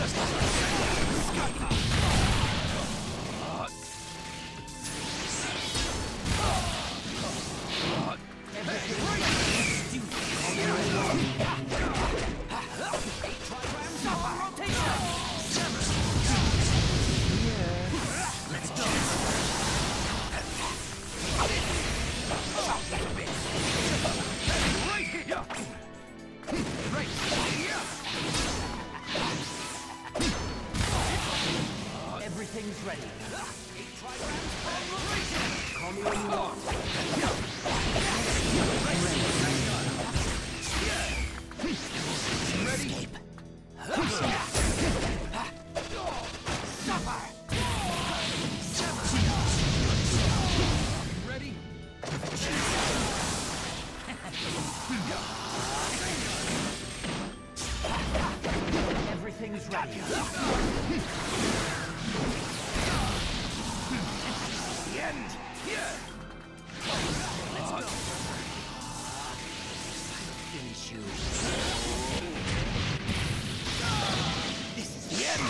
Everything's ready. Call me when you want. Ready? Escape. Suffer. Ready? Everything's ready. The end! Here! Let's go! Finish you. This is the end!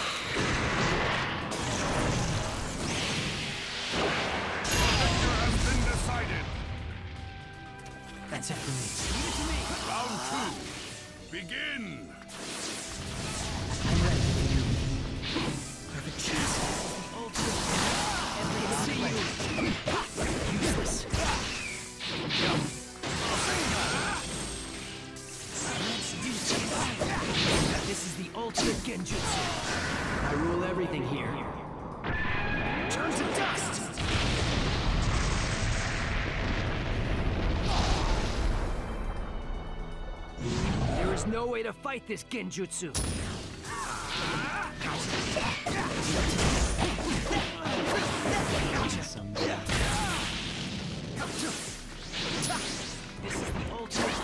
Victor has been decided! That's it for me. Leave it to me! Round 2. Begin! I'm ready for you. Perfect chance. Useless. This is the ultimate genjutsu. I rule everything here. Turn to dust! There is no way to fight this genjutsu. This is the ultimate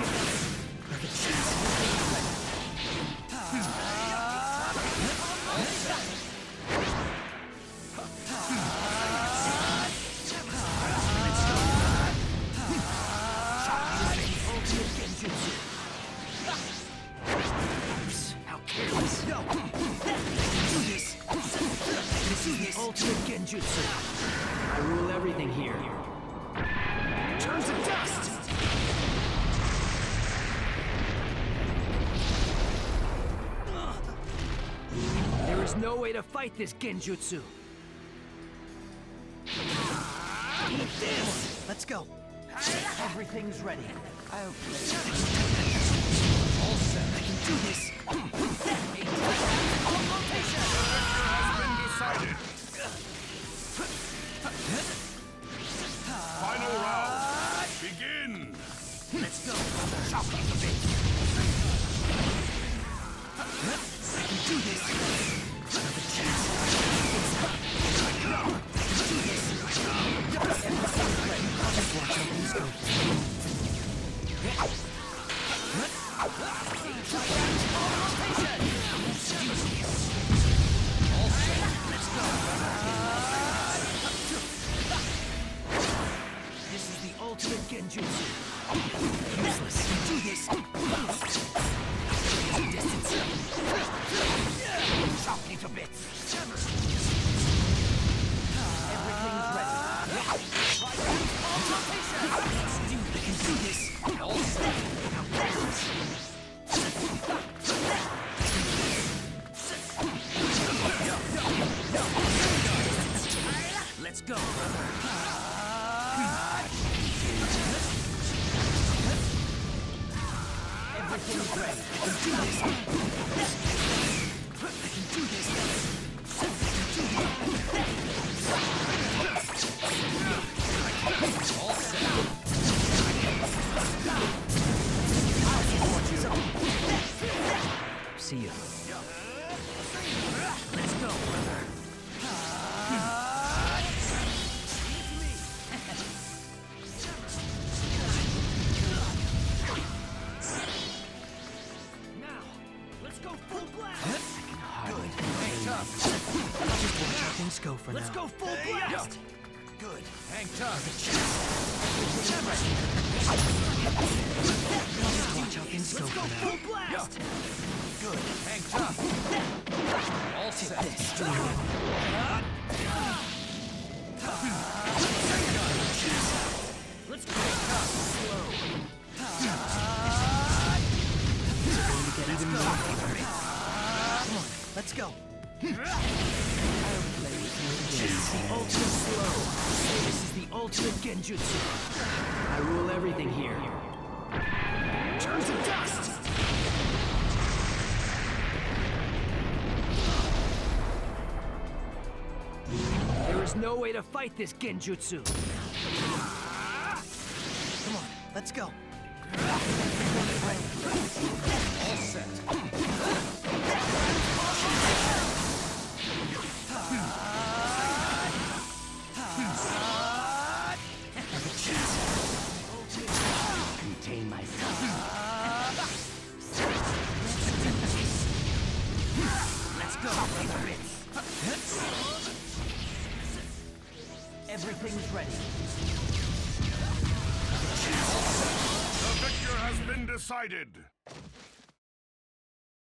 genjutsu. How careless. No. Do this. This is the ultimate genjutsu. I rule everything here. Turn to dust! There is no way to fight this genjutsu. Eat this! Let's go. Everything's ready. All set. I can do this. Rotation has been decided. Final round. Begin. Let's go. Chop up a bit. I can do this. Another chance. Just watch out and go. All set. Let's go. This is the ultimate genjutsu. Useless. Do this. Distance. Chop me to bits. Everything's ready. I can do this. All set. Now practice. Let's go, brother. Everything's ready. I can do this. I can do this. All set. See you. Let's go, brother. Now, let's go full blast. Good. Hang tough. Just watch how things go for now. Let's go full blast. Good. Hang tough. Just watch how things go for now. Let's go full blast. Good. Hang tough. All set. This. Let's go. Slow. Even more. Come on, let's go. I'll play with you. This is the ultimate slow. This is the ultimate genjutsu. I rule everything here. Turn to dust! There is no way to fight this genjutsu. Come on, let's go. All set. Contain myself. Let's go, brother. Everything's ready. The victor has been decided.